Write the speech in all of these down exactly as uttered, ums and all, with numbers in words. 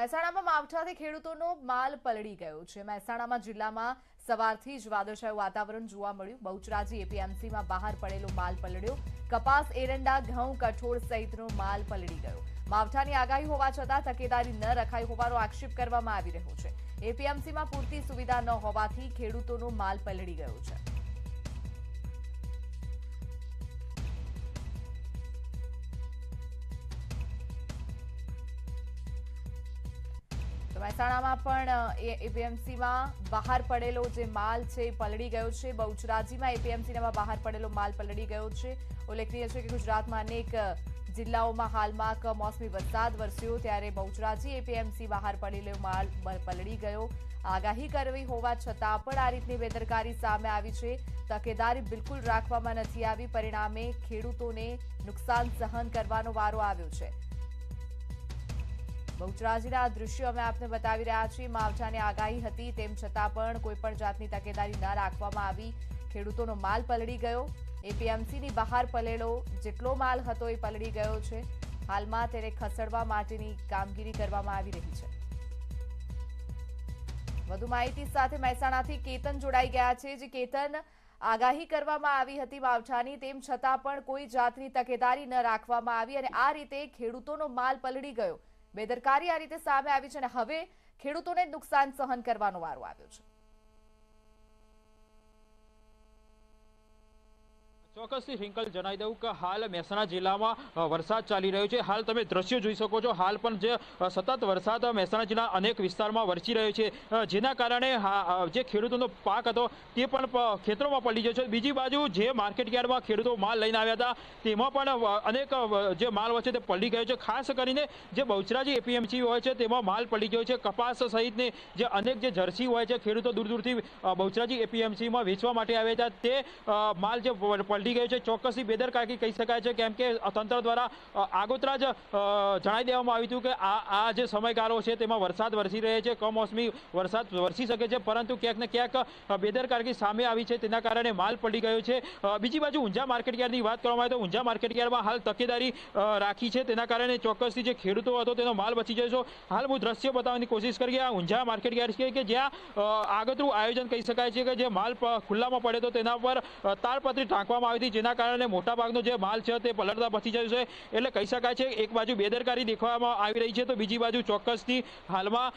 મહેસાણામાં માવઠાથી ખેડૂતોનો માલ પલળી ગયો છે। મહેસાણામાં જિલ્લામાં સવારથી જ વાદળછાયું વાતાવરણ જોવા મળ્યું। બહુચરાજી એપીએમસીમાં બહાર પડેલો માલ પલળ્યો। કપાસ, એરંડા, ઘઉં, કઠોળ સહિતનો માલ પલળી ગયો। માવઠાની આગાહી હોવા છતાં તકેદારી ન રખાઈ હોવાનો આક્ષેપ કરવામાં આવી રહ્યો છે। એપીએમસીમાં પૂરતી સુવિધા ન હોવાથી ખેડૂતોનો માલ પલળી ગયો છે। મહેસાણામાં પણ એપીએમસીમાં બહાર પડેલો જે માલ છે પલળી ગયો છે। બહુચરાજીમાં એપીએમસીમાં બહાર પડેલો માલ પલળી ગયો છે। ઉલ્લેખનીય છે કે ગુજરાતમાં અનેક જિલ્લાઓમાં હાલમાં કમોસમી વરસાદ વરસ્યો, ત્યારે બહુચરાજી એપીએમસી બહાર પડેલો માલ પલળી ગયો। આગાહી કરવી હોવા છતાં પણ આ રીતની બેદરકારી સામે આવી છે। તકેદારી બિલકુલ રાખવામાં નથી આવી, પરિણામે ખેડૂતોને નુકસાન સહન કરવાનો વારો આવ્યો છે। બહુચરાજીના દૃશ્યો અમે આપને બતાવી રહ્યા છીએ। માવઠાની આગાહી હતી તેમ છતાં પણ કોઈ પણ જાતની તકેદારી ન રાખવામાં આવી। ખેડૂતોનો માલ પલળી ગયો। એપીએમસીની બહાર પલેલો જેટલો માલ હતો એ પલળી ગયો છે। હાલમાં તેને ખસેડવા માટેની કામગીરી કરવામાં આવી રહી છે। વધુ માહિતી સાથે મહેસાણાથી કેતન જોડાઈ ગયા છે। જે કેતન, આગાહી કરવામાં આવી હતી માવઠાની, તેમ છતાં પણ કોઈ જાતની તકેદારી ન રાખવામાં આવી અને આ રીતે ખેડૂતોનો માલ પલળી ગયો। બેદરકારી આ રીતે સામે આવી છે અને હવે ખેડૂતોને નુકસાન સહન કરવાનો વારો આવ્યો છે। ચોક્કસથી રિંકલ જણાવી દઉં કે હાલ મહેસાણા જિલ્લામાં વરસાદ ચાલી રહ્યો છે। હાલ તમે દ્રશ્યો જોઈ શકો છો। હાલ પણ જે સતત વરસાદ મહેસાણા જિલ્લા અનેક વિસ્તારમાં વરસી રહ્યો છે, જેના કારણે જે ખેડૂતોનો પાક હતો તે પણ ખેતરોમાં પડી ગયો છે। બીજી બાજુ જે માર્કેટ યાર્ડમાં ખેડૂતો માલ લઈને આવ્યા હતા તેમાં પણ અનેક જે માલ હોય છે તે પડી ગયો છે। ખાસ કરીને જે બહુચરાજી એપીએમસી હોય છે તેમાં માલ પડી ગયો છે। કપાસ સહિતની જે અનેક જે જર્સી હોય છે, ખેડૂતો દૂર દૂરથી બહુચરાજી એપીએમસીમાં વેચવા માટે આવ્યા હતા, તે માલ જે પલટી ગયો છે। ચોક્કસથી બેદરકારી કહી શકાય છે, કેમ કે તંત્ર દ્વારા આગોતરા જ જણાવી દેવામાં આવ્યું હતું કે આ આ જે સમયગાળો છે તેમાં વરસાદ વરસી રહે છે, કમોસમી વરસાદ વરસી શકે છે, પરંતુ ક્યાંક ને ક્યાંક બેદરકારી સામે આવી છે, તેના કારણે માલ પડી ગયો છે। બીજી બાજુ ઊંઝા માર્કેટયાર્ડની વાત કરવામાં આવે તો ઊંઝા માર્કેટયાર્ડમાં હાલ તકેદારી રાખી છે, તેના કારણે ચોક્કસથી જે ખેડૂતો હતો તેનો માલ બચી જાય છે। હાલ હું દ્રશ્ય બતાવવાની કોશિશ કરી આ ઊંઝા માર્કેટયાર્ડ છે કે જ્યાં આગોતરું આયોજન કહી શકાય છે કે જે માલ ખુલ્લામાં પડે તો તેના પર તાળપત્રી ઢાંકવામાં આવી, જેના કારણે મોટાભાગનો જે માલ છે તે પલળતા બચી જાય છે। એટલે કહી શકાય છે એક બાજુ બેદરકારી દેખાવામાં આવી રહી છે તો બીજી બાજુ ચોક્કસથી હાલમાં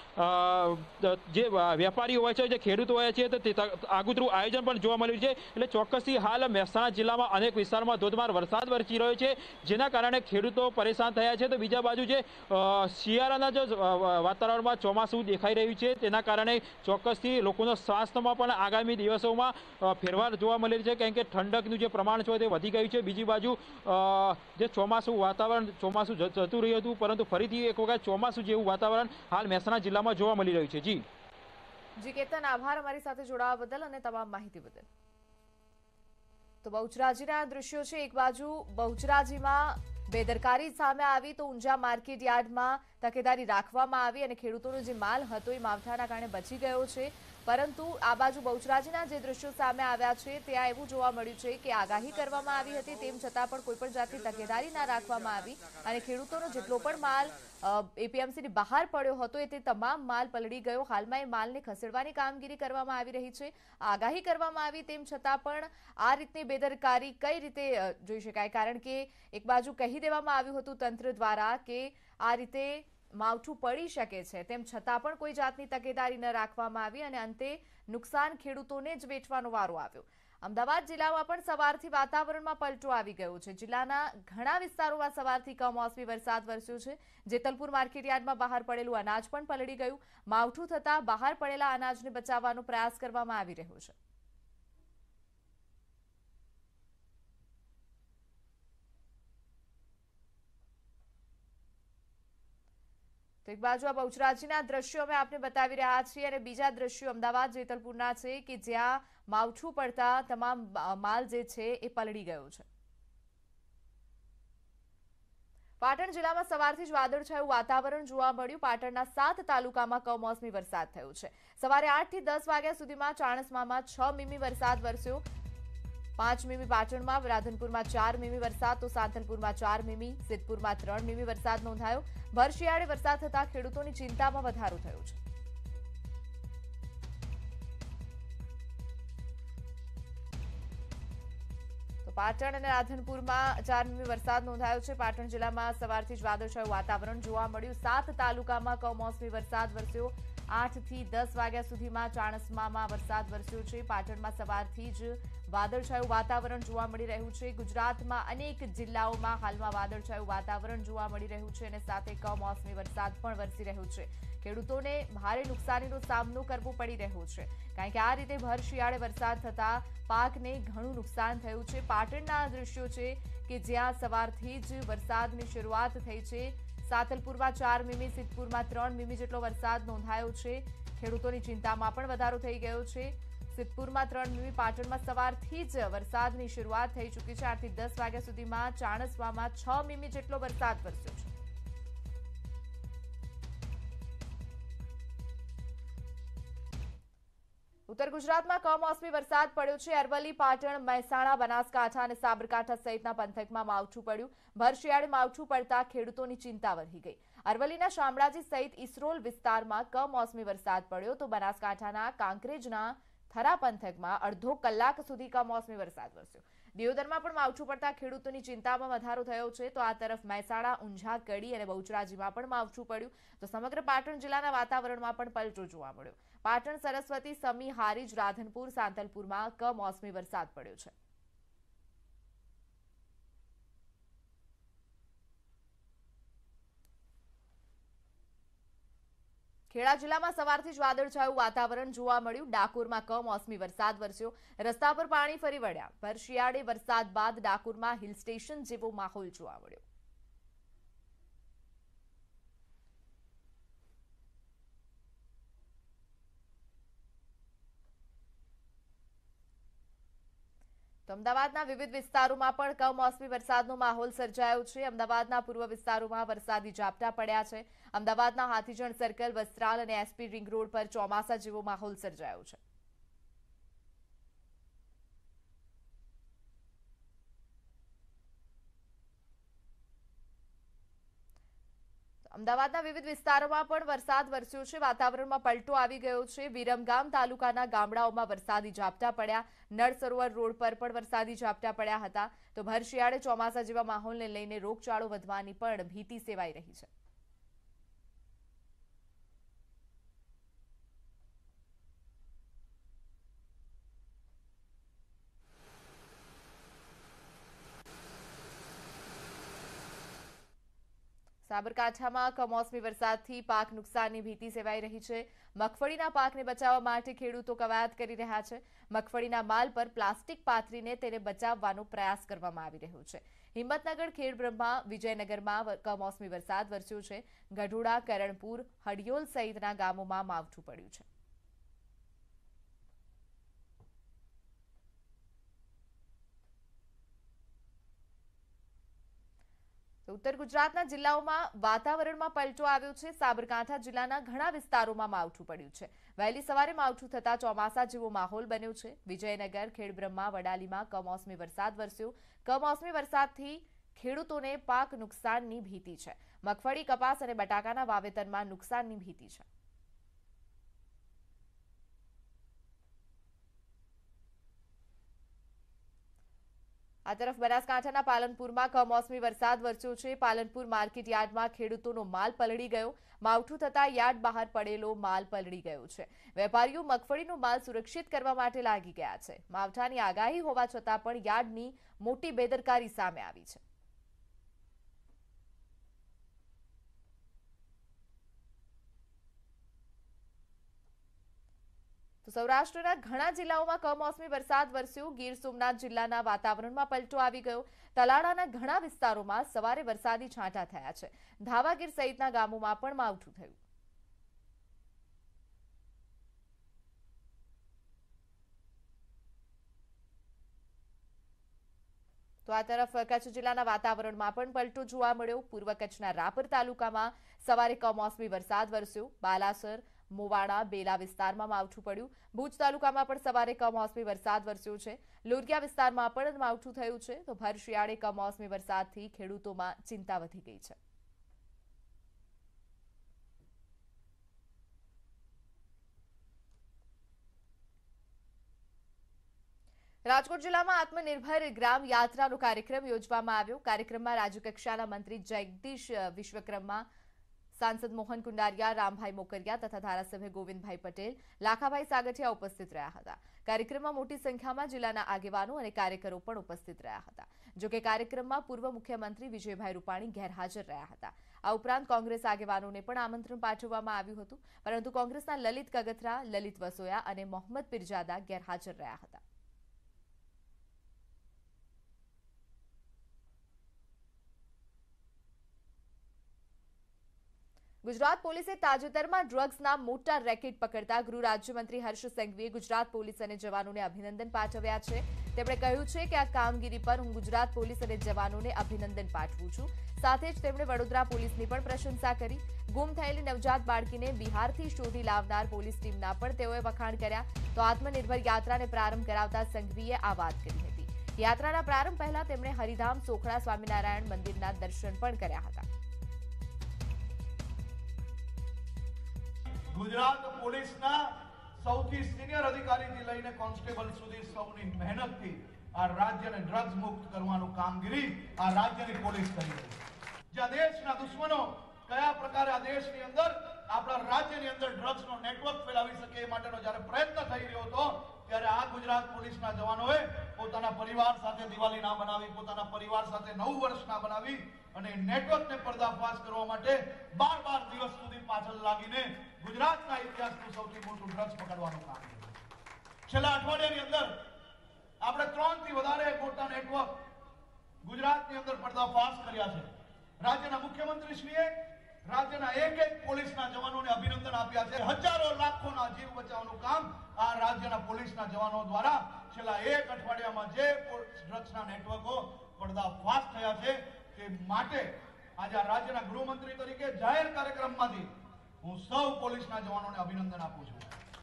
જે વેપારીઓ હોય છે, જે ખેડૂતો હોય છે, તે આગોતરું આયોજન પણ જોવા મળ્યું છે। એટલે ચોક્કસથી હાલ મહેસાણા જિલ્લામાં અનેક વિસ્તારમાં ધોધમાર વરસાદ વરસી રહ્યો છે, જેના કારણે ખેડૂતો પરેશાન થયા છે। તો બીજા બાજુ જે શિયાળાના જે વાતાવરણમાં ચોમાસું દેખાઈ રહ્યું છે, તેના કારણે ચોક્કસથી લોકોના સ્વાસ્થ્યમાં પણ આગામી દિવસોમાં ફેરફાર જોવા મળી છે, કારણ કે ઠંડકનું જે પ્રમાણ છે તે વધી ગયું છે। બીજી બાજુ જે ચોમાસું વાતાવરણ ચોમાસું જતું રહ્યું હતું, પરંતુ ફરીથી એક વખત ચોમાસું જેવું વાતાવરણ હાલ મહેસાણા જિલ્લામાં જોવા મળી રહ્યું છે। જી જી કેતન, આભાર અમારી સાથે જોડાવા બદલ અને તમામ માહિતી બદલ। તો બહુચરાજીના દ્રશ્યો છે। એક બાજુ બહુચરાજીમાં બેદરકારી સામે આવી તો ઊંઝા માર્કેટ યાર્ડમાં તકેદારી રાખવામાં આવી અને ખેડૂતોનો જે માલ હતો એ માવઠાના કારણે બચી ગયો છે, પરંતુ આ બાજુ બહુચરાજીના જે દ્રશ્યો સામે આવ્યા છે ત્યાં એવું જોવા મળ્યું છે કે આગાહી કરવામાં આવી હતી તેમ છતાં પણ કોઈ પણ જાતની તકેદારી ના રાખવામાં આવી અને ખેડૂતોનો જેટલો પણ માલ એપીએમસીની બહાર પડ્યો હતો એ તે તમામ માલ પલળી ગયો। હાલમાં એ માલને ખસેડવાની કામગીરી કરવામાં આવી રહી છે। આગાહી કરવામાં આવી તેમ છતાં પણ આ રીતની બેદરકારી કઈ રીતે જોઈ શકાય, કારણ કે એક બાજુ કહી દેવામાં આવ્યું હતું તંત્ર દ્વારા કે આ રીતે માવઠું પડી શકે છે, તેમ છતાં પણ કોઈ જાતની તકેદારી ન રાખવામાં આવી અને અંતે નુકસાન ખેડૂતોને જ વેઠવાનો વારો આવ્યો। અમદાવાદ જિલ્લામાં પણ સવારથી વાતાવરણમાં પલટો આવી ગયો છે। જિલ્લાના ઘણા વિસ્તારોમાં સવારથી કમોસમી વરસાદ વરસ્યો છે। જેતલપુર માર્કેટયાર્ડમાં બહાર પડેલું અનાજ પણ પલળી ગયું। માવઠું થતાં બહાર પડેલા અનાજને બચાવવાનો પ્રયાસ કરવામાં આવી રહ્યો છે। તો એક બાજુ આ બહુચરાજીના દ્રશ્યો અમે આપને બતાવી રહ્યા છીએ અને બીજા દ્રશ્યો અમદાવાદ જેતલપુરના છે કે જ્યાં માવઠું પડતા તમામ માલ જે છે એ પલળી ગયો છે। પાટણ જિલ્લામાં સવારથી જ વાદળછાયું વાતાવરણ જોવા મળ્યું। પાટણના સાત તાલુકામાં કમોસમી વરસાદ થયો છે। સવારે આઠ થી દસ વાગ્યા સુધીમાં ચાણસ્મામાં છ મીમી વરસાદ વરસ્યો। પાંચ મીમી પાટણમાં, રાધનપુરમાં ચાર મીમી વરસાદ તો સાંતલપુરમાં ચાર મીમી, સિદ્ધપુરમાં ત્રણ મીમી વરસાદ નોંધાયો. ભર શિયાળે વરસાદ થતા ખેડૂતોની ચિંતામાં વધારો થયો છે. તો પાટણ અને રાધનપુરમાં ચાર મીમી વરસાદ નોંધાયો છે. પાટણ જિલ્લામાં સવારથી જ વાદળછાયું વાતાવરણ જોવા મળ્યું. સાત તાલુકામાં કમોસમી વરસાદ વરસ્યો. આઠ થી દસ વાગ્યા સુધીમાં ચાણસ્મામાં વરસાદ વરસ્યો છે. પાટણમાં સવારથી જ વાદળછાયું વાતાવરણ જોવા મળી રહ્યું છે. ગુજરાતમાં અનેક જિલ્લાઓમાં હાલમાં વાદળછાયું વાતાવરણ જોવા મળી રહ્યું છે અને સાથે કમોસમી વરસાદ પણ વરસી રહ્યો છે. ખેડૂતોને ભારે નુકસાનીનો સામનો કરવો પડી રહ્યો છે, કારણ કે આ રીતે ભર શિયાળે વરસાદ થતા પાકને ઘણું નુકસાન થયું છે. પાટણના દ્રશ્યો છે કે જ્યાં સવારથી જ વરસાદની શરૂઆત થઈ છે. સાતલપુરમાં ચાર મીમી, સિદ્ધપુરમાં ત્રણ મીમી જેટલો વરસાદ નોંધાયો છે. ખેડૂતોની ચિંતામાં પણ વધારો થઈ ગયો છે. સિદ્ધપુરમાં ત્રણ મીમી, પાટણમાં સવારથી જ વરસાદની શરૂઆત થઈ ચૂકી છે. આઠ થી દસ વાગ્યા સુધીમાં ચાણસ્મામાં છ મીમી જેટલો વરસાદ વરસ્યો છે. ઉત્તર ગુજરાતમાં કમોસમી વરસાદ પડ્યો છે. અરવલ્લી, પાટણ, મહેસાણા, બનાસકાંઠા અને સાબરકાંઠા સહિતના પંથકમાં માવઠું પડ્યું. ભર શિયાળે માવઠું પડતા ખેડૂતોની ચિંતા વધી ગઈ. અરવલ્લીના શામળાજી સહિત ઇસરોલ વિસ્તારમાં કમોસમી વરસાદ પડ્યો તો બનાસકાંઠાના કાંકરેજના થરા પંથકમાં અડધો કલાક સુધી કમોસમી વરસાદ વરસ્યો. દિયોદરમાં પણ માવઠું પડતા ખેડૂતોની ચિંતામાં વધારો થયો છે. તો આ તરફ મહેસાણા, ઊંઝા, કડી અને બહુચરાજીમાં પણ માવઠું પડ્યું. તો સમગ્ર પાટણ જિલ્લાના વાતાવરણમાં પણ પલટો જોવા મળ્યો. પાટણ, સરસ્વતી, સમી, હારીજ, રાધનપુર, સાંતલપુરમાં કમોસમી વરસાદ પડ્યો છે. ખેડા જિલ્લામાં સવારથી જ વાદળછાયું વાતાવરણ જોવા મળ્યું. ડાકોરમાં કમોસમી વરસાદ વરસ્યો. રસ્તા પર પાણી ફરી વળ્યા. ભર શિયાળે વરસાદ બાદ ડાકોરમાં હિલ સ્ટેશન જેવો માહોલ જોવા મળ્યો. તો અમદાવાદના વિવિધ વિસ્તારોમાં પણ કમોસમી વરસાદનો માહોલ સર્જાયો છે. અમદાવાદના પૂર્વ વિસ્તારોમાં વરસાદી ઝાપટા પડ્યા છે. અમદાવાદના હાથીજણ સર્કલ, વસ્ત્રાલ અને એસપી રિંગ રોડ પર ચોમાસા જેવો માહોલ સર્જાયો છે. અમદાવાદના વિવિધ વિસ્તારોમાં પણ વરસાદ વરસ્યો છે. વાતાવરણમાં પલટો આવી ગયો છે. વિરમગામ તાલુકાના ગામડાઓમાં વરસાદી ઝાપટા પડ્યા. નળ સરોવર રોડ પર પણ વરસાદી ઝાપટા પડ્યા હતા. તો ભર શિયાળે ચોમાસા જેવા માહોલને લઈને રોગચાળો વધવાની પણ ભીતિ સેવાઈ રહી છે. સાબરકાંઠામાં કમોસમી વરસાદથી પાક નુકસાનની ભીતિ સેવાઈ રહી છે. મગફળીના પાકને બચાવવા માટે ખેડૂતો કવાયત કરી રહ્યા છે. મગફળીના માલ પર પ્લાસ્ટિક પાથરીને તેને બચાવવાનો પ્રયાસ કરવામાં આવી રહ્યો છે. હિંમતનગર, ખેડબ્રહ્મા, વિજયનગરમાં કમોસમી વરસાદ વરસ્યો છે. ગઢોડા, કરણપુર, હડિયોલ સહિતના ગામોમાં માવઠું પડ્યું છે. ઉત્તર ગુજરાતના જિલ્લાઓમાં વાતાવરણમાં પલટો આવ્યો છે. સાબરકાંઠા જિલ્લાના ઘણા વિસ્તારોમાં માવઠું પડ્યું છે. વહેલી સવારે માવઠું થતા ચોમાસા જેવો માહોલ બન્યો છે. વિજયનગર, ખેડબ્રહ્મા, વડાલીમાં કમોસમી વરસાદ વરસ્યો. કમોસમી વરસાદથી ખેડૂતોને પાક નુકસાનની ભીતિ છે. મગફળી, કપાસ અને બટાકાના વાવેતરમાં નુકસાનની ભીતિ છે. આ તરફ બનાસકાંઠાના પાલનપુરમાં કમોસમી વરસાદ વરસ્યો છે. પાલનપુર માર્કેટ યાર્ડમાં ખેડૂતોનો માલ પલળી ગયો. માવઠું થતા યાર્ડ બહાર પડેલો માલ પલળી ગયો છે. વેપારીઓ મગફળીનો માલ સુરક્ષિત કરવા માટે લાગી ગયા છે. માવઠાની આગાહી હોવા છતાં પણ યાર્ડની મોટી બેદરકારી સામે આવી છે. તો સૌરાષ્ટ્રના ઘણા જિલ્લાઓમાં કમોસમી વરસાદ વરસ્યો. ગીર સોમનાથ જિલ્લાના વાતાવરણમાં પલટો આવી ગયો. તલાળાના ઘણા વિસ્તારોમાં સવારે વરસાદી છાંટા થયા છે. ધાવાગીર સહિતના ગામોમાં પણ માવઠું થયું. તો આ તરફ કચ્છ જિલ્લાના વાતાવરણમાં પણ પલટો જોવા મળ્યો. પૂર્વ કચ્છના રાપર તાલુકામાં સવારે કમોસમી વરસાદ વરસ્યો. બાલાસર, મોવાડા બેલા વિસ્તારમાં માવઠું પડ્યું. ભુજ તાલુકામાં પણ સવારે કમોસમી વરસાદ વરસ્યો છે. લોરિયા વિસ્તારમાં પણ માવઠું થયું છે. તો ભર શિયાળે કમોસમી વરસાદથી ખેડૂતોમાં ચિંતા વધી ગઈ છે. રાજકોટ જિલ્લામાં આત્મનિર્ભર ગ્રામ યાત્રાનો કાર્યક્રમ યોજવામાં આવ્યો. કાર્યક્રમમાં રાજ્યકક્ષાના મંત્રી જગદીશ વિશ્વકર્મા, સાંસદ મોહન કુંડારિયા, રામભાઈ મોકરિયા તથા ધારાસભ્ય ગોવિંદભાઈ પટેલ, લાખાભાઈ સાગઠિયા ઉપસ્થિત રહ્યા હતા. કાર્યક્રમમાં મોટી સંખ્યામાં જિલ્લાના આગેવાનો અને કાર્યકરો પણ ઉપસ્થિત રહ્યા હતા. જોકે કાર્યક્રમમાં પૂર્વ મુખ્યમંત્રી વિજયભાઈ રૂપાણી ગેરહાજર રહ્યા હતા. આ ઉપરાંત કોંગ્રેસ આગેવાનોને પણ આમંત્રણ પાઠવવામાં આવ્યું હતું, પરંતુ કોંગ્રેસના લલિત કગથરા, લલિત વસોયા અને મોહમ્મદ પીરજાદા ગેરહાજર રહ્યા હતા. ગુજરાત પોલીસે તાજેતરમાં ડ્રગ્સના મોટા રેકેટ પકડતા ગૃહ રાજ્યમંત્રી હર્ષ સંઘવીએ ગુજરાત પોલીસ અને જવાનોને અભિનંદન પાઠવ્યા છે. તેમણે કહ્યું છે કે આ કામગીરી પર હું ગુજરાત પોલીસ અને જવાનોને અભિનંદન પાઠવું છું. સાથે જ તેમણે વડોદરા પોલીસની પણ પ્રશંસા કરી. ગુમ થયેલી નવજાત બાળકીને બિહારથી શોધી લાવનાર પોલીસ ટીમના પણ તેઓએ વખાણ કર્યા. તો આત્મનિર્ભર યાત્રાને પ્રારંભ કરાવતા સંઘવીએ આ વાત કરી હતી. યાત્રાના પ્રારંભ પહેલા તેમણે હરિધામ સોખડા સ્વામિનારાયણ મંદિરના દર્શન પણ કર્યા હતા. ગુજરાત પોલીસના સૌથી સિનિયર અધિકારીથી લઈને કોન્સ્ટેબલ સુધી સૌની મહેનતથી આ રાજ્યને ડ્રગ્સ મુક્ત કરવાનું કામગીરી આ રાજ્યની પોલીસ કરી રહી છે. જ્યાં દેશના દુશ્મનો કયા પ્રકારે આ દેશની અંદર આપણા રાજ્યની અંદર ડ્રગ્સનો નેટવર્ક ફેલાવી શકે એ માટેનો જ્યારે પ્રયત્ન થઈ રહ્યો હતો, ત્યારે આ ગુજરાત પોલીસના જવાનોએ પોતાના પરિવાર સાથે દિવાળી ના બનાવી, પોતાના પરિવાર સાથે નવું વર્ષ ના બનાવી અને નેટવર્કને પર્દાફાશ કરવા માટે બાર બાર દિવસ સુધી પાછળ લાગીને ગુજરાતના ઇતિહાસનું સૌથી મોટું ડ્રગ્સ પકડવાનું કામ કર્યું. છેલ્લા અઠવાડિયાની અંદર આપણે ત્રણ થી વધારે મોટા નેટવર્ક ગુજરાતની અંદર પર્દાફાશ કર્યા છે. રાજ્યના મુખ્યમંત્રીશ્રીએ રાજ્યના એક એક પોલીસના જવાનોને અભિનંદન આપ્યા છે. હજારો લાખોના જીવ બચાવવાનું કામ આ રાજ્યના પોલીસના જવાનો દ્વારા છેલ્લા એક અઠવાડિયામાં જે ડ્રગ્સના નેટવર્કો પર્દાફાશ થયા છે તે માટે આજે આ રાજ્યના ગૃહમંત્રી તરીકે જાહેર કાર્યક્રમમાંથી હું સૌ પોલીસના જવાનોને અભિનંદન આપું છું.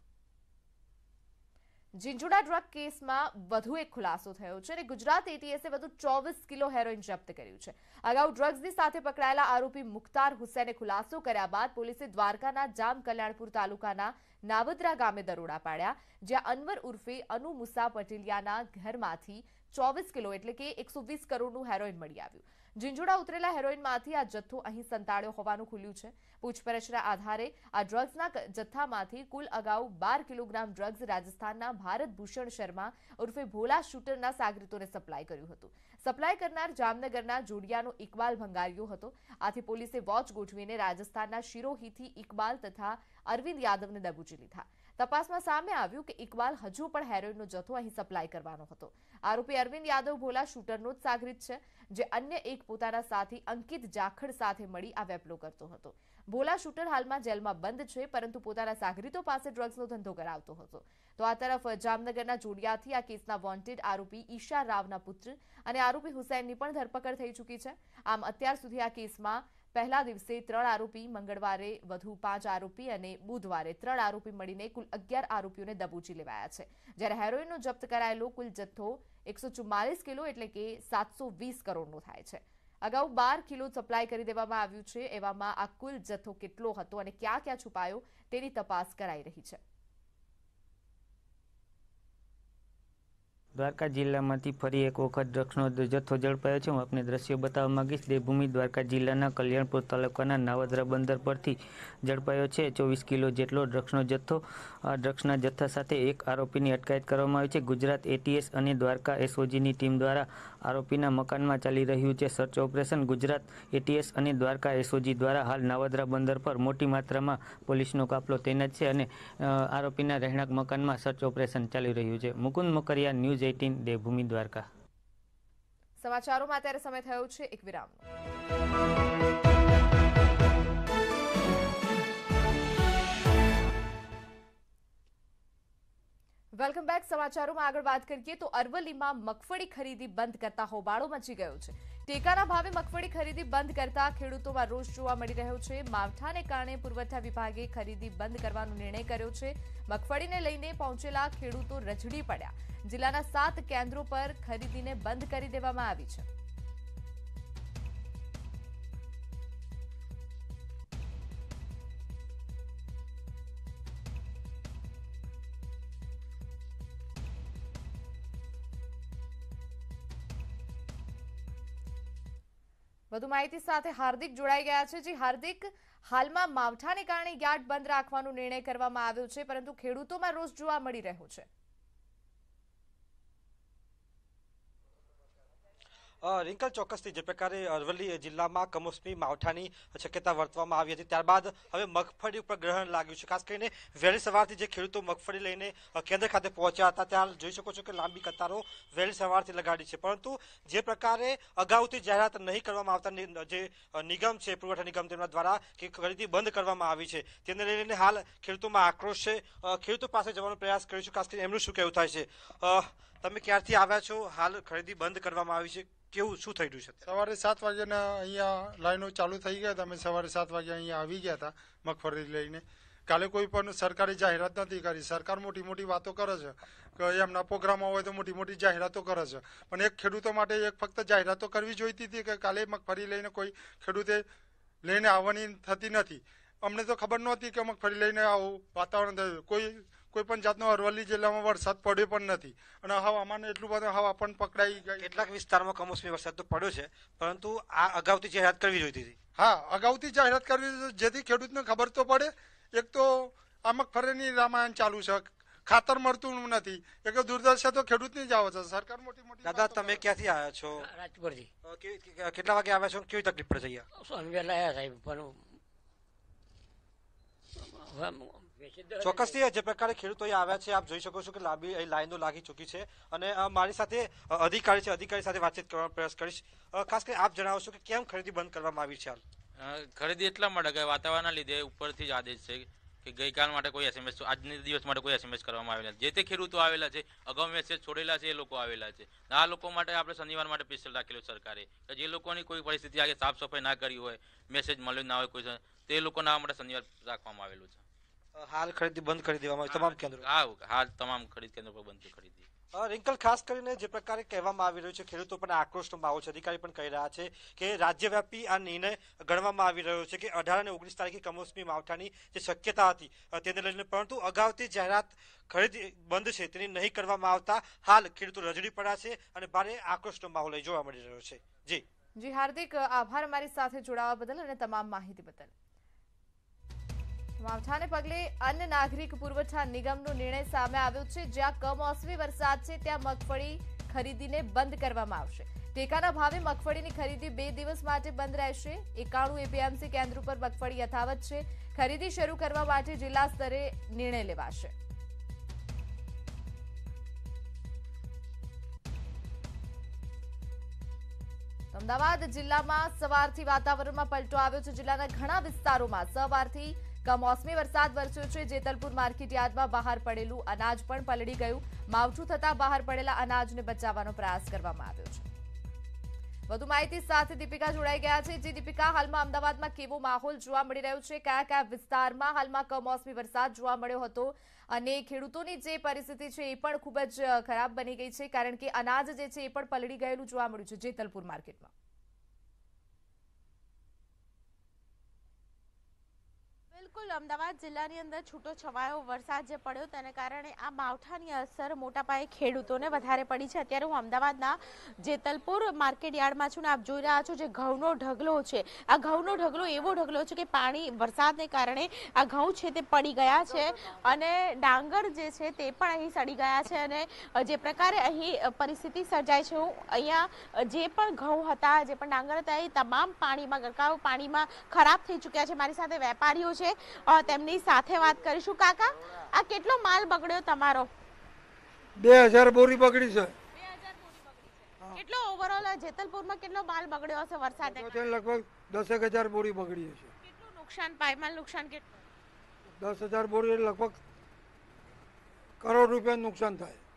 ઝીંઝુડા ડ્રગ કેસમાં વધુ એક ખુલાસો થયો છે અને ગુજરાત એટીએસે વધુ ચોવીસ કિલો હેરોઇન જપ્ત કર્યું છે. અગાઉ ડ્રગ્સની સાથે પકડાયેલા આરોપી મુખ્તાર હુસૈને ખુલાસો કર્યા બાદ પોલીસે દ્વારકાના જામ કલ્યાણપુર તાલુકાના નાવદરા ગામે દરોડા પાડ્યા, જ્યાં અનવર ઉર્ફે અનુ મુસા પટેલિયાના ઘરમાંથી ચોવીસ કિલો એટલે કે એકસો વીસ કરોડનું હેરોઇન મળી આવ્યું. ઝીંઝુડા ઉતરેલા હેરોઇનમાંથી આ જથ્થો અહીં સંતાડ્યો હોવાનું ખુલ્યું છે. પૂછપરછના આધારે આ ડ્રગ્સના જથ્થામાંથી કુલ અગાઉ બાર કિલોગ્રામ ડ્રગ્સ રાજસ્થાનના ભારત ભૂષણ શર્મા ઉર્ફે ભોલા શૂટરના સાગરીતોને સપ્લાય કર્યું હતું. સપ્લાય કરનાર જામનગરના જોડિયાનો ઇકબાલ ભંગારીયો હતો. આથી પોલીસે વોચ ગોઠવીને રાજસ્થાનના શિરોહીથી ઇકબાલ તથા અરવિંદ યાદવને દબોચી લીધા. તપાસમાં સામે આવ્યું કે ઇકબાલ હજુ પણ હેરોઇનનો જથ્થો અહીં સપ્લાય કરવાનો હતો. આરોપી અરવિંદ યાદવ ભોલા શૂટરનો જ સાગરીત છે, જે અન્ય એક પોતાના સાથી અંકિત જાખડ સાથે મળી આ વેપલો કરતો હતો. ભોલા શૂટર હાલમાં જેલમાં બંધ છે, પરંતુ પોતાના સાગરીતો પાસે ડ્રગ્સનો ધંધો કરાવતો હતો. તો આ તરફ જામનગરના જોડિયાથી આ કેસના વોન્ટેડ આરોપી ઈશા રાવના પુત્ર અને આરોપી હુસૈનની પણ ધરપકડ થઈ ચૂકી છે. આમ અત્યાર સુધી આ કેસમાં પહેલા દિવસે ત્રણ આરોપી, મંગળવારે વધુ પાંચ આરોપી અને બુધવારે ત્રણ આરોપી મળીને કુલ અગિયાર આરોપીઓને દબોચી લેવાયા છે. જ્યારે હેરોઇનનો જપ્ત કરાયેલો કુલ જથ્થો એકસો ચુમ્માલીસ કિલો એટલે કે સાતસો વીસ કરોડનો થાય છે. અગાઉ બાર કિલો સપ્લાય કરી દેવામાં આવ્યું છે. એવામાં આ કુલ જથ્થો કેટલો હતો અને ક્યાં ક્યાં છુપાયો તેની તપાસ કરાઈ રહી છે. દ્વારકા જિલ્લામાંથી ફરી એક વખત ડ્રગ્સનો જથ્થો ઝડપાયો છે. હું આપને દ્રશ્યો બતાવવા માંગીશ. દેવભૂમિ દ્વારકા જિલ્લાના કલ્યાણપુર તાલુકાના નાવદરા બંદર પરથી ઝડપાયો છે ચોવીસ કિલો જેટલો ડ્રગ્સનો જથ્થો. આ ડ્રગ્સના જથ્થા સાથે એક આરોપીની અટકાયત કરવામાં આવી છે. ગુજરાત એટીએસ અને દ્વારકા એસઓજીની ટીમ દ્વારા આરોપીના મકાનમાં ચાલી રહ્યું છે સર્ચ ઓપરેશન. ગુજરાત એટીએસ અને દ્વારકા એસઓજી દ્વારા હાલ નાવદરા બંદર પર મોટી માત્રામાં પોલીસનો કાફલો તૈનાત છે અને આરોપીના રહેણાંક મકાનમાં સર્ચ ઓપરેશન ચાલી રહ્યું છે. Mukund Mokariya, news eighteen, Devbhoomi, Dwarka. સમાચારોમાં અત્યારે સમય થયો છે એક વિરામનો. Welcome back. સમાચારોમાં આગળ વાત કરીએ તો અરવલ્લીમાં મગફળી ખરીદી બંધ કરતા હોબાળો મચી ગયો છે. ટેકાના ભાવે મગફળી ખરીદી બંધ કરતા ખેડૂતોમાં રોષ જોવા મળી રહ્યો છે। માવઠાને કારણે પુરવઠા વિભાગે ખરીદી બંધ કરવાનો નિર્ણય કર્યો છે। મગફળીને લઈને પહોંચેલા ખેડૂતો રજડી પડ્યા। જિલ્લાના સાત કેન્દ્રો પર ખરીદીને બંધ કરી દેવામાં આવી છે। વધુ માહિતી સાથે હાર્દિક જોડાઈ ગયા છે। જી હાર્દિક, હાલમાં માવઠાને કારણે યાર્ડ બંધ રાખવાનો નિર્ણય કરવામાં આવ્યો છે, પરંતુ ખેડૂતોમાં રોષ જોવા મળી રહ્યો છે। રિંકલ, ચોક્કસથી જે પ્રકારે અરવલ્લી જિલ્લામાં કમોસમી માવઠાની શક્યતા વર્તવામાં આવી હતી, ત્યારબાદ હવે મગફળી ઉપર ગ્રહણ લાગ્યું છે। ખાસ કરીને વહેલી સવારથી જે ખેડૂતો મગફળી લઈને કેન્દ્ર ખાતે પહોંચ્યા હતા, ત્યાં જોઈ શકો છો કે લાંબી કતારો વહેલી સવારથી લગાડી છે। પરંતુ જે પ્રકારે અગાઉથી જાહેરાત નહીં કરવામાં આવતા જે નિગમ છે, પુરવઠા નિગમ, તેમના દ્વારા કે ખરીદી બંધ કરવામાં આવી છે, તેને લઈને હાલ ખેડૂતોમાં આક્રોશ છે। ખેડૂતો પાસે જવાનો પ્રયાસ કરીશું। ખાસ કરીને એમનું શું કહેવું થાય છે? તમે ક્યારથી આવ્યા છો? હાલ ખરીદી બંધ કરવામાં આવી છે, કેવું શું થઈ રહ્યું છે? સવારે સાત વાગ્યાના અહીંયા લાઈનો ચાલુ થઈ ગયા હતા। અમે સવારે સાત વાગ્યા અહીંયા આવી ગયા હતા મગફળી લઈને। કાલે કોઈ પણ સરકારી જાહેરાત નથી કરી। સરકાર મોટી મોટી વાતો કરે છે કે એમના પ્રોગ્રામો હોય તો મોટી મોટી જાહેરાતો કરે છે, પણ એક ખેડૂતો માટે એક ફક્ત જાહેરાતો કરવી જોઈતી હતી કે કાલે મગફળી લઈને કોઈ ખેડૂતે લઈને આવવાની થતી નથી। અમને તો ખબર નહોતી કે મગફળી લઈને આવું વાતાવરણ થયું। કોઈ કોઈ પણ જાતનો અરવલ્લી જિલ્લામાં વરસાદ પડ્યો પણ નથી, અને હવામાન એટલું બધું હવા પણ પકડાઈ ગઈ। કેટલાક વિસ્તારમાં કમોસમી વરસાદ તો પડ્યો છે, પરંતુ આ અગાઉથી જાહેરાત કરવી જોઈતી હતી। હા, અગાઉથી જાહેરાત કરવી જેથી ખેડૂતને ખબર તો પડે। એક તો આ મગફળીની રામાયણ ચાલુ છે, ખાતર મળતું નથી, એક તો દુર્દશા તો ખેડૂતની જ આવે છે। સરકાર મોટી મોટી દાદા, તમે ક્યાંથી આવ્યા છો? રાજકોટથી। કેટલા વાગે આવ્યા છો? કેવી તકલીફ પડે છે અહીંયા? વહેલા આવ્યા સાહેબ, પણ ચોક્કસથી જે પ્રકારે ખેડૂતો આવ્યા છે, આપ જોઈ શકો છો કે લાંબી લાઈનો લાગી ચૂકી છે। અને મારી સાથે અધિકારી છે, અધિકારી સાથે વાતચીત કરવાનો પ્રયાસ કરીશ। ખાસ કરીને આપ જણાવશો કે કેમ ખરીદી બંધ કરવામાં આવી છે? હાલ ખરીદી એટલા માટે કે વાતાવરણના લીધે ઉપરથી જ આદેશ છે કે ગઈકાલ માટે કોઈ એસએમએસ, આજના દિવસ માટે કોઈ એસએમએસ કરવામાં આવેલા, જે તે ખેડૂતો આવેલા છે, અગાઉ મેસેજ છોડેલા છે, એ લોકો આવેલા છે। આ લોકો માટે આપણે શનિવાર માટે સ્પેશિયલ રાખેલો સરકારે, કે જે લોકોની કોઈ પરિસ્થિતિ આગે સાફ સફાઈ ના કરી હોય, મેસેજ મળ્યો ના હોય કોઈ, તે લોકોના માટે શનિવાર રાખવામાં આવેલું છે। હાલ ખરીદી બંધ કરી દેવામાં આવી તમામ કેન્દ્રો? હા, હાલ તમામ ખરીદ કેન્દ્રો પર બંધ ખરીદી। રિંકલ, ખાસ કરીને જે પ્રકારે કહેવામાં આવી રહ્યું છે, ખેડૂતો પણ આક્રોશનો માહોલ છે। અધિકારી પણ કહી રહ્યા છે કે રાજ્યવ્યાપી આ નિર્ણય ગણવામાં આવી રહ્યો છે કે અઢાર અને ઓગણીસ તારીખે કમોસમી માવઠાની જે શક્યતા હતી તેને લઈને, પરંતુ અગાઉથી જાહેરાત ખરીદી બંધ છે તેની નહીં કરવામાં આવતા હાલ ખેડૂતો રજડી પડ્યા છે અને ભારે આક્રોશનો માહોલ જોવા મળી રહ્યો છે। જી જી હાર્દિક, આભાર અમારી સાથે જોડાવા બદલ અને તમામ માહિતી બદલ। માવઠાને પગલે અન્ન નાગરિક પુરવઠા નિગમનો નિર્ણય સામે આવ્યો છે। જ્યાં કમોસમી વરસાદ છે, ત્યાં મગફળી ખરીદીને બંધ કરવામાં આવશે। ટેકાના ભાવે મગફળીની ખરીદી બે દિવસ માટે બંધ રહેશે। એકાણું એપીએમસી કેન્દ્ર પર મગફળી યથાવત છે। ખરીદી શરૂ કરવા માટે જિલ્લા સ્તરે નિર્ણય લેવાશે। અમદાવાદ જિલ્લામાં સવારથી વાતાવરણમાં પલટો આવ્યો છે। જિલ્લાના ઘણા વિસ્તારોમાં સવારથી કમોસમી વરસાદ વરસ્યો છે। જેતલપુર માર્કેટ યાર્ડમાં બહાર પડેલું અનાજ પણ પલળી ગયું। માવઠું થતા બહાર પડેલા અનાજને બચાવવાનો પ્રયાસ કરવામાં આવ્યો છે। વધુ માહિતી સાથે દીપિકા જોડાઈ ગયા છે। જે દીપિકા, હાલમાં અમદાવાદમાં કેવો માહોલ જોવા મળી રહ્યો છે? કયા કયા વિસ્તારમાં હાલમાં કમોસમી વરસાદ જોવા મળ્યો હતો, અને ખેડૂતોની જે પરિસ્થિતિ છે એ પણ ખૂબ જ ખરાબ બની ગઈ છે, કારણ કે અનાજ જે છે એ પણ પલળી ગયેલું જોવા મળ્યું છે જેતલપુર માર્કેટમાં? બિલકુલ, અમદાવાદ જિલ્લાની અંદર છૂટો છવાયો વરસાદ જે પડ્યો તેને કારણે આ માવઠાની અસર મોટા પાયે ખેડૂતોને વધારે પડી છે। અત્યારે હું અમદાવાદના જેતલપુર માર્કેટ યાર્ડમાં છું ને આપ જોઈ રહ્યા છો જે ઘઉંનો ઢગલો છે, આ ઘઉંનો ઢગલો એવો ઢગલો છે કે પાણી વરસાદને કારણે આ ઘઉં છે તે પડી ગયા છે, અને ડાંગર જે છે તે પણ અહીં સડી ગયા છે। અને જે પ્રકારે અહીં પરિસ્થિતિ સર્જાય છે, હું અહીંયા જે પણ ઘઉં હતા, જે પણ ડાંગર હતા, એ તમામ પાણીમાં ગરકાવ પાણીમાં ખરાબ થઈ ચૂક્યા છે। મારી સાથે વેપારીઓ છે, તેમની સાથે વાત કરીશું। કાકા, આ કેટલો માલ બગડ્યો તમારો? બે હજાર બોરી બગડી છે। કેટલો ઓવરઓલ જેતલપુરમાં કેટલો માલ બગડ્યો હશે વરસાદને? લગભગ દસેક હજાર બોરી બગડી હશે। કેટલું નુકસાન, પાયમાલ નુકસાન કેટલું? દસ હજાર બોરી લગભગ કરોડ રૂપિયા નુકસાન થાય। કરોડ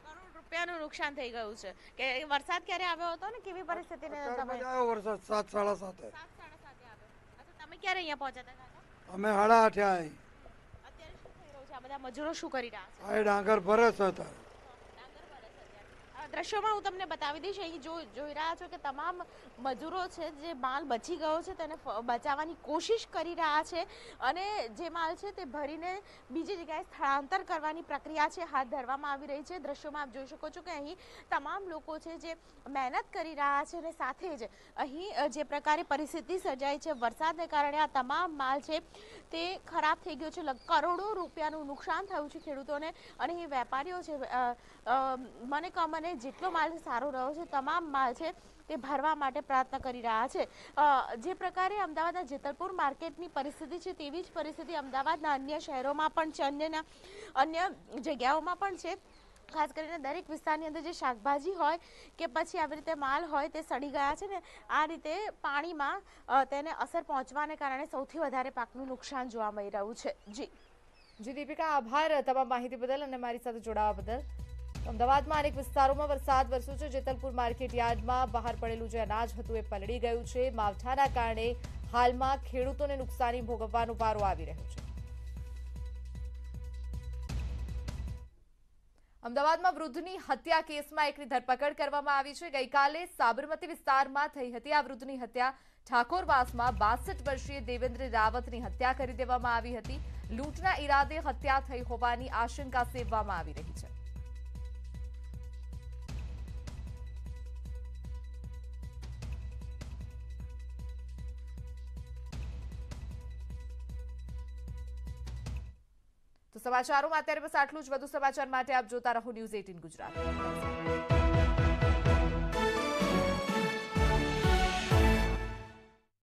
રૂપિયાનું નુકસાન થઈ ગયું છે કે વરસાદ ક્યારે આવ્યો હતો ને કેવી પરિસ્થિતિને અત્યાર તમે પછી આવ્યો વરસાદ સાત સાડા સાતે સાત સાડા સાતે આવ્યો. અચ્છા, તમે ક્યારે અહીંયા પહોંચ્યા હતા કાકા? અમે સાડા આઠે આવી. અત્યારે શું થઈ રહ્યું છે? આ બધા મજૂરો શું કરી રહ્યા છે? આ ડાંગર ભરે છે અત્યારે. દ્રશ્યોમાં હું તમને બતાવી દઈશ. અહીં જો જોઈ રહ્યા છો કે તમામ મજૂરો છે જે માલ બચી ગયો છે તેને ફ- બચાવવાની કોશિશ કરી રહ્યા છે અને જે માલ છે તે ભરીને બીજી જગ્યાએ સ્થળાંતર કરવાની પ્રક્રિયા છે હાથ ધરવામાં આવી રહી છે. દ્રશ્યોમાં આપ જોઈ શકો છો કે અહીં તમામ લોકો છે જે મહેનત કરી રહ્યા છે અને સાથે જ અહીં અ, જે પ્રકારે પરિસ્થિતિ સર્જાઈ છે વરસાદને કારણે આ તમામ માલ છે તે ખરાબ થઈ ગયો છે. લગ- કરોડો રૂપિયાનું નુકસાન થયું છે ખેડૂતોને અને અહીં વેપારીઓ છે અ, અ, મને કહો મને જેટલો માલ સારો રહ્યો છે તમામ માલ છે તે ભરવા માટે પ્રયત્ન કરી રહ્યા છે. અ, જે પ્રકારે અમદાવાદના જેતલપુર માર્કેટની પરિસ્થિતિ છે તેવી જ પરિસ્થિતિ અમદાવાદના અન્ય શહેરોમાં પણ છે, અન્યના અન્ય જગ્યાઓમાં પણ છે. ખાસ કરીને દરેક વિસ્તારની અંદર જે શાકભાજી હોય કે પછી આવી રીતે માલ હોય તે સડી ગયા છે ને આ રીતે પાણીમાં અ, તેને અસર પહોંચવાને કારણે સૌથી વધારે પાકનું નુકસાન જોવા મળી રહ્યું છે. જી જી દીપિકા, આભાર તમામ માહિતી બદલ અને મારી સાથે જોડાવા બદલ. અમદાવાદમાં અનેક વિસ્તારોમાં વરસાદ વરસ્યો છે. જેતલપુર માર્કેટ યાર્ડમાં બહાર પડેલું જે અનાજ હતું એ પલળી ગયું છે. માવઠાના કારણે હાલમાં ખેડૂતોને નુકસાની ભોગવવાનો વારો આવી રહ્યો છે. અમદાવાદમાં વૃદ્ધની હત્યા કેસમાં એકની ધરપકડ કરવામાં આવી છે. ગઈકાલે સાબરમતી વિસ્તારમાં થઈ હતી આ વૃદ્ધની હત્યા. ઠાકોરવાસમાં બાસઠ વર્ષીય દેવેન્દ્ર રાવતની હત્યા કરી દેવામાં આવી હતી. લૂંટના ઈરાદે હત્યા થઈ હોવાની આશંકા સેવવામાં આવી રહી છે. તો સમાચારોમાં અત્યારે બસ આટલું જ. વધુ સમાચાર માટે આપ જોતા રહો ન્યૂઝ અઠ્ઠાવીસ ગુજરાત.